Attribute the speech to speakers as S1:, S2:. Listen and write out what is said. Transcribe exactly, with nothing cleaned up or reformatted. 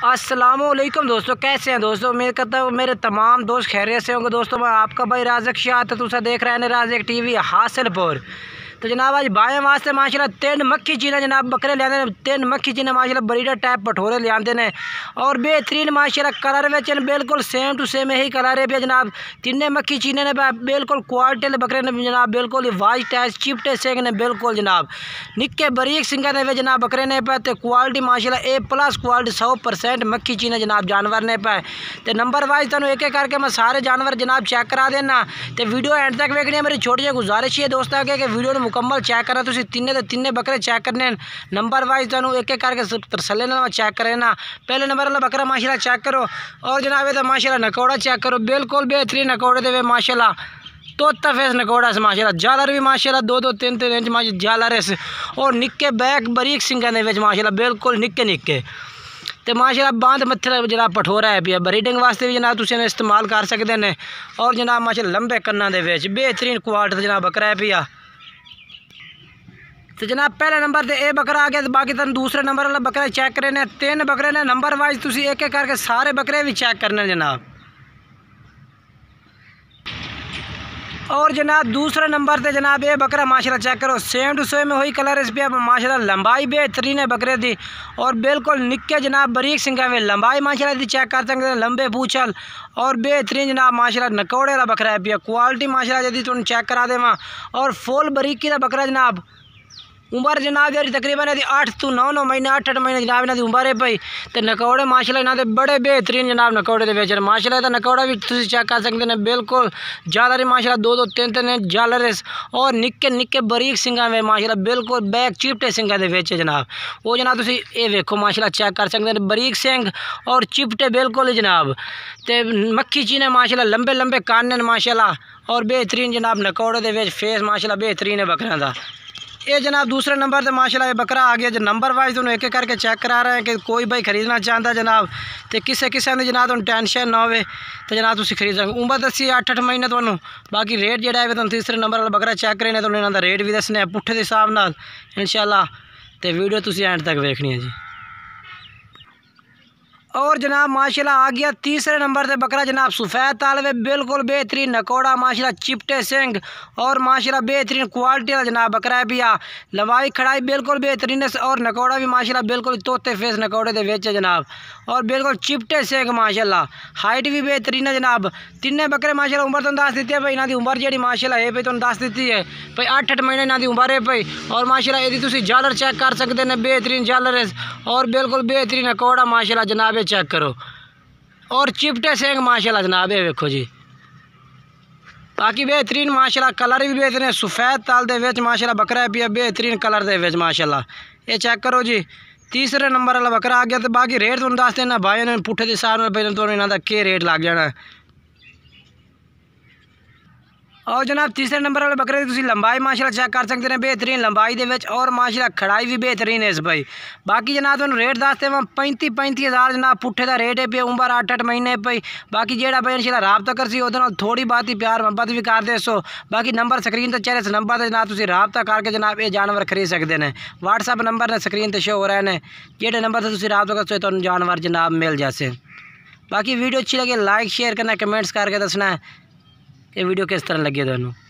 S1: السلام علیکم دوستو، کیسے ہیں دوستو؟ امید کرتا ہوں میرے تمام دوست خیریت سے ہوں گے۔ دوستو میں آپ کا بھائی رازق شاہ تو تسا دیکھ رہے ہیں رازق ٹی وی حاصل پور۔ تو جناب آج بھائی واسطے ماشاءاللہ تین مکھی چینے جناب بکرے لے آتے ہیں، تین مکھی چینے ماشاءاللہ بریڈر ٹائپ پٹھورے لے آتے ہیں اور بہترین ماشاءاللہ کلر وچ بالکل سیم ٹو سیم ہی کلر ہے پہ جناب۔ تین مکھی چینے نے بالکل کوالٹی بکرے نے جناب، بالکل وائٹ ٹائس چپٹے سنگ نے بالکل جناب نکے بریک سنگا نے جناب بکرے نے پہ تے کوالٹی ماشاءاللہ اے پلس کوالٹی سو پرسینٹ مکھی چینے جناب جانور نے پہ تے نمبر وائز تمہیں ایک ایک کر کے میں سارے جانور جناب چیک کرا دینا تے ویڈیو اینڈ تک ویکھنی ہے۔ میری چھوٹی جی گزارش ہے دوستاں کہ ویڈیو نے مکمل چیک کرنا، تسی تینے تے تینے بکرے چیک کرنے نمبر وائز تمہیں ایک ایک کر کے تسلے نال چیک کرنا۔ پہلے نمبر والا بکرا ماشاءاللہ چیک کرو اور جناب یہ ماشاءاللہ نکوڑا چیک کرو، بالکل بہترین نکوڑے دے ماشاءاللہ تو تفیس نکوڑا سے ماشاءاللہ جالر بھی ماشاءاللہ دو دو تین تین انچ ماشاءاللہ جالر ہے اور نکے بیک بریک سنگا دے وچ ماشاءاللہ بالکل نکے نکے تے ماشاءاللہ باندھ متھر جناب پٹھورا ہے پیا بریڈنگ واسطے بھی جناب تسی استعمال کر سکتے ہیں اور جناب ماشاءاللہ لمبے کناں دے وچ بہترین کوالٹی جناب بکرا ہے پیا۔ تو جناب پہلے نمبر تے اے بکرا آ گیا، باقی تن دوسرے نمبر والا بکرا چیک کرنے تین بکرے نے نمبر وائز تسی ایک ایک کر کے سارے بکرے بھی چیک کرنے جناب۔ اور جناب دوسرے نمبر تے جناب یہ بکرا ماشاءاللہ چیک کرو، سیم ٹو سیم ہوئی کلر اس پہ ماشاءاللہ لمبائی بہترین ہے بکرے دی اور بالکل نکے جناب بریک سنگا میں لمبائی ماشاءاللہ دی چیک کر سکتے ہیں، لمبے پوچھل اور بہترین جناب ماشاءاللہ نکوڑے دا بکرا ہے پیا کوالٹی ماشاءاللہ جدی تم چیک کرا دے اور فول بریکی دا بکرا جناب۔ عمر جناب یاری تقریباً آٹھ تو نو نو مہینے آٹھ آٹھ مہینے جناب انہاں دی عمر ہے پئی تے نکوڑے ماشاءاللہ انہاں دے بڑے بہترین جناب نکوڑے دے وچ ماشاءاللہ دا نکوڑا بھی تسی چیک کر سکتے ہیں، بالکل جالر ماشاءاللہ دو دو تین تین جالر اور نکے نکے بریک سنگاں میں ماشاءاللہ بالکل بیک چپٹے سنگاں دے وچ جناب۔ وہ جناب تسی اے ویکھو ماشاءاللہ چیک کر سکتے ہیں بریک سنگ اور چپٹے بالکل جناب تے مکھی چینے ماشاءاللہ لمبے لمبے کان ماشاءاللہ اور بہترین جناب نکوڑے دے وچ فیس ماشاءاللہ بہترین ہے بکریاں دا۔ یہ جناب دوسرے نمبر تے ماشاءاللہ یہ بکرا آ گیا جو نمبر وائز تمہیں ایک ایک کر کے چیک کرا رہے ہیں کہ کوئی بھائی خریدنا چاہتا جناب تے کسے کسے نے جناب تم ٹینشن نہ ہوئے تو جناب تسی خرید سکتے۔ عمر دسی آٹھ آٹھ مہینے تمہیں باقی ریٹ جڑا ہے تم تیسرے نمبر والا بکرا چیک کریں تو انہوں دا ریٹ بھی دسنے پٹھے دے حساب نال انشاءاللہ تے ویڈیو تسی اینڈ تک ویکھنی ہے جی۔ اور جناب ماشاءاللہ آ گیا تیسرے نمبر تے بکرا جناب سفید تالوے بالکل بہترین نکوڑا ماشاءاللہ چپٹے سنگ اور ماشاءاللہ بہترین کوالٹی کا جناب بکرا ہے پیا لمبائی کھڑائی بالکل بہترین اور نکوڑا بھی ماشاءاللہ بالکل توتے فیس نکوڑے دے وچ جناب اور بالکل چپٹے سنگ ماشاءاللہ ہائٹ بھی بہترین ہے جناب۔ تینے بکرے ماشاءاللہ عمر تم دس دیتی ہے بھائی انہاں دی عمر جیڑی ماشاءاللہ ہے پہ تم دس دیتی ہے بھائی آٹھ آٹھ مہینے انہاں دی عمر ہے پئی اور ماشاءاللہ یہ تسی جالر چیک کر سکتے ہیں بہترین جالر اور بالکل بہترین نکوڑا ماشاءاللہ جناب چیک کرو اور چپٹے سنگ ماشاءاللہ جناب یہ ویکھو جی۔ باقی بہترین ماشاءاللہ کلر بھی بہترین سفید تال دے وچ ماشاءاللہ بکرا ہے پیا بہترین کلر دے وچ ماشاءاللہ یہ چیک کرو جی۔ تیسرے نمبر والا بکرا آ گیا تو باقی ریٹ تم دس دینا بھائی نے پٹھے دے حساب نال پہلے تو انہاں دا کی ریٹ لگ جانا ہے۔ اور جناب تیسرے نمبر والے بکرے کی تسی لمبائی ماشاءاللہ چیک کر سکتے ہیں بہترین لمبائی دے وچ اور ماشاءاللہ کھڑائی بھی بہترین ہے اس بھائی۔ باقی جناب تمہیں ریٹ دستے ہیں پینتی پینتی ہزار جناب پٹھے دا ریٹ ہے پہ عمر آٹھ آٹھ مہینے پئی باقی جیڑا بھائی انشاءاللہ رابطہ کرسی وہ تھوڑی بات ہی پیار محبت بھی کر دے سو باقی نمبر سکرین تے چہرے سے نمبر تے جناب تسی رابطہ کر کے جناب یہ جانور خرید سکتے ہیں۔ واٹس ایپ نمبر نے سکرین تے شو ہو رہے ہیں جیڑے نمبر سے تسی رابطہ کرسو تو جانور جناب مل جاسے۔ باقی ویڈیو اچھی لگے لائک شیئر کرنا کمنٹس کر کے دسنا ہے کہ ویڈیو کس طرح لگے تمہیں۔